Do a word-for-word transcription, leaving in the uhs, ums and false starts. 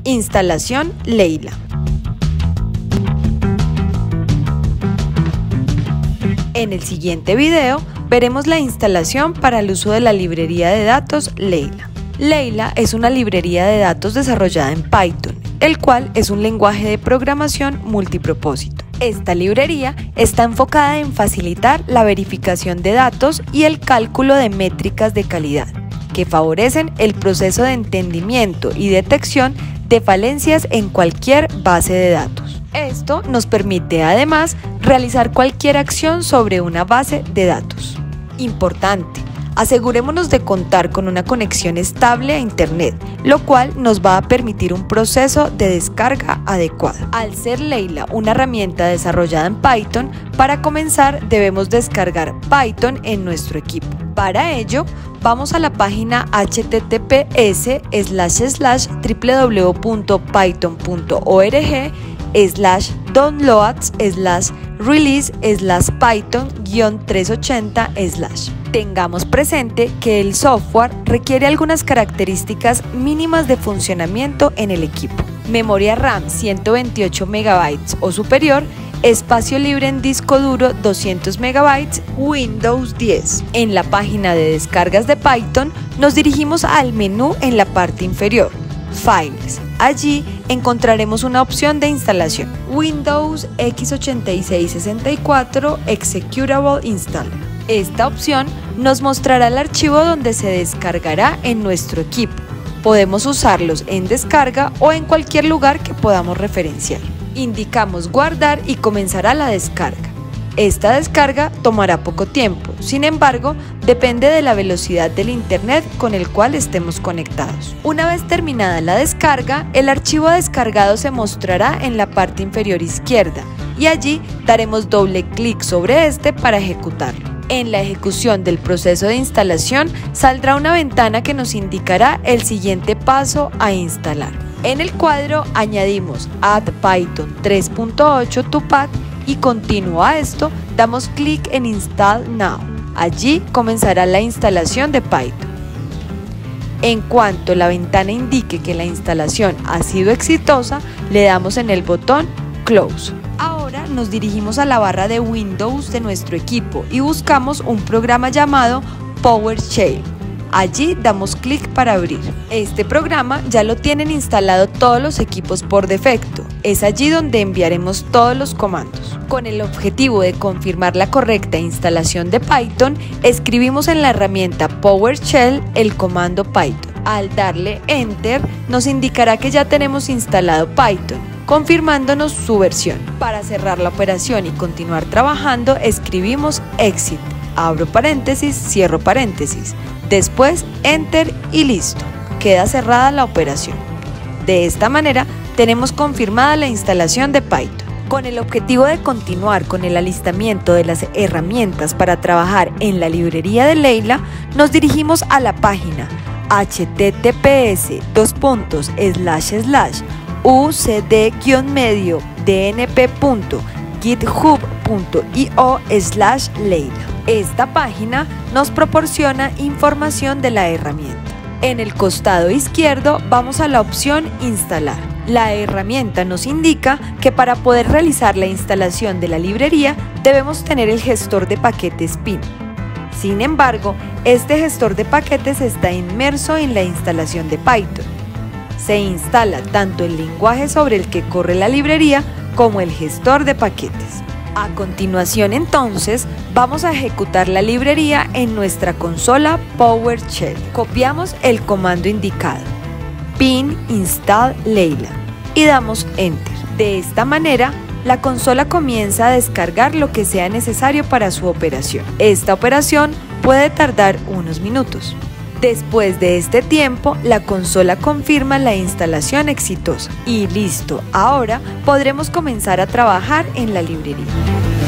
Instalación Leila. En el siguiente video veremos la instalación para el uso de la librería de datos Leila. Leila es una librería de datos desarrollada en Python, el cual es un lenguaje de programación multipropósito. Esta librería está enfocada en facilitar la verificación de datos y el cálculo de métricas de calidad, que favorecen el proceso de entendimiento y detección de falencias en cualquier base de datos. Esto nos permite además realizar cualquier acción sobre una base de datos. Importante, asegurémonos de contar con una conexión estable a Internet, lo cual nos va a permitir un proceso de descarga adecuado. Al ser Leila una herramienta desarrollada en Python, para comenzar debemos descargar Python en nuestro equipo. Para ello, vamos a la página h t t p s slash slash w w w punto python punto org slash downloads slash release slash python guión trescientos ochenta slash. Tengamos presente que el software requiere algunas características mínimas de funcionamiento en el equipo: memoria RAM ciento veintiocho megabytes o superior, espacio libre en disco duro doscientos megabytes, Windows diez. En la página de descargas de Python nos dirigimos al menú en la parte inferior, Files. Allí encontraremos una opción de instalación, Windows equis ochenta y seis sesenta y cuatro Executable Installer. Esta opción nos mostrará el archivo donde se descargará en nuestro equipo. Podemos usarlos en descarga o en cualquier lugar que podamos referenciar. Indicamos guardar y comenzará la descarga. Esta descarga tomará poco tiempo, sin embargo, depende de la velocidad del internet con el cual estemos conectados. Una vez terminada la descarga, el archivo descargado se mostrará en la parte inferior izquierda y allí daremos doble clic sobre este para ejecutarlo. En la ejecución del proceso de instalación saldrá una ventana que nos indicará el siguiente paso a instalar. En el cuadro añadimos Add Python tres punto ocho to Pad y continuo a esto damos clic en Install Now. Allí comenzará la instalación de Python. En cuanto la ventana indique que la instalación ha sido exitosa, le damos en el botón Close. Ahora nos dirigimos a la barra de Windows de nuestro equipo y buscamos un programa llamado PowerShell. Allí damos clic para abrir. Este programa ya lo tienen instalado todos los equipos por defecto. Es allí donde enviaremos todos los comandos. Con el objetivo de confirmar la correcta instalación de Python, escribimos en la herramienta PowerShell el comando Python. Al darle Enter, nos indicará que ya tenemos instalado Python, confirmándonos su versión. Para cerrar la operación y continuar trabajando, escribimos Exit, abro paréntesis, cierro paréntesis. Después Enter y listo, queda cerrada la operación. De esta manera tenemos confirmada la instalación de Python. Con el objetivo de continuar con el alistamiento de las herramientas para trabajar en la librería de Leila, nos dirigimos a la página h t t p s dos puntos slash slash u c d guión medio d n p punto github punto i o slash Leila. Esta página nos proporciona información de la herramienta. En el costado izquierdo vamos a la opción Instalar. La herramienta nos indica que para poder realizar la instalación de la librería debemos tener el gestor de paquetes Pin. Sin embargo, este gestor de paquetes está inmerso en la instalación de Python. Se instala tanto el lenguaje sobre el que corre la librería como el gestor de paquetes. A continuación, entonces, vamos a ejecutar la librería en nuestra consola PowerShell. Copiamos el comando indicado, pin install Leila, y damos Enter. De esta manera, la consola comienza a descargar lo que sea necesario para su operación. Esta operación puede tardar unos minutos. Después de este tiempo, la consola confirma la instalación exitosa. Y listo, ahora podremos comenzar a trabajar en la librería.